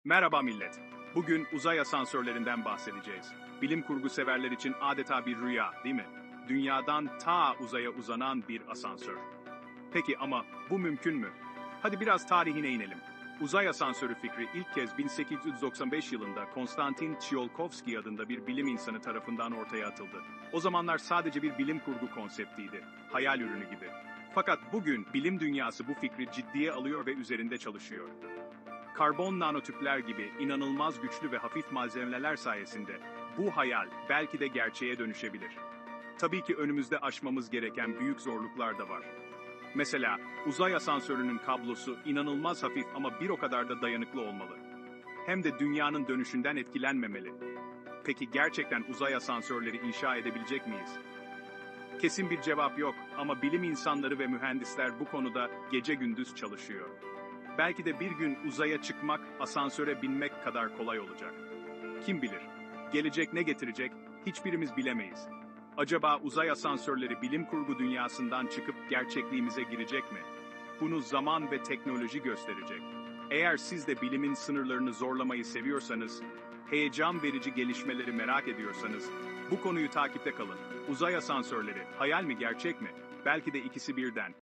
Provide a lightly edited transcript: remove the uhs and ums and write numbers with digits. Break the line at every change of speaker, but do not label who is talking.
Merhaba millet. Bugün uzay asansörlerinden bahsedeceğiz. Bilim kurgu severler için adeta bir rüya, değil mi? Dünyadan ta uzaya uzanan bir asansör. Peki ama bu mümkün mü? Hadi biraz tarihine inelim. Uzay asansörü fikri ilk kez 1895 yılında Konstantin Tsiolkovsky adında bir bilim insanı tarafından ortaya atıldı. O zamanlar sadece bir bilim kurgu konseptiydi, hayal ürünü gibi. Fakat bugün bilim dünyası bu fikri ciddiye alıyor ve üzerinde çalışıyor. Karbon nanotüpler gibi inanılmaz güçlü ve hafif malzemeler sayesinde bu hayal belki de gerçeğe dönüşebilir. Tabii ki önümüzde aşmamız gereken büyük zorluklar da var. Mesela uzay asansörünün kablosu inanılmaz hafif ama bir o kadar da dayanıklı olmalı. Hem de dünyanın dönüşünden etkilenmemeli. Peki gerçekten uzay asansörleri inşa edebilecek miyiz? Kesin bir cevap yok ama bilim insanları ve mühendisler bu konuda gece gündüz çalışıyor. Belki de bir gün uzaya çıkmak, asansöre binmek kadar kolay olacak. Kim bilir? Gelecek ne getirecek, hiçbirimiz bilemeyiz. Acaba uzay asansörleri bilim kurgu dünyasından çıkıp gerçekliğimize girecek mi? Bunu zaman ve teknoloji gösterecek. Eğer siz de bilimin sınırlarını zorlamayı seviyorsanız, heyecan verici gelişmeleri merak ediyorsanız, bu konuyu takipte kalın. Uzay asansörleri, hayal mi gerçek mi? Belki de ikisi birden.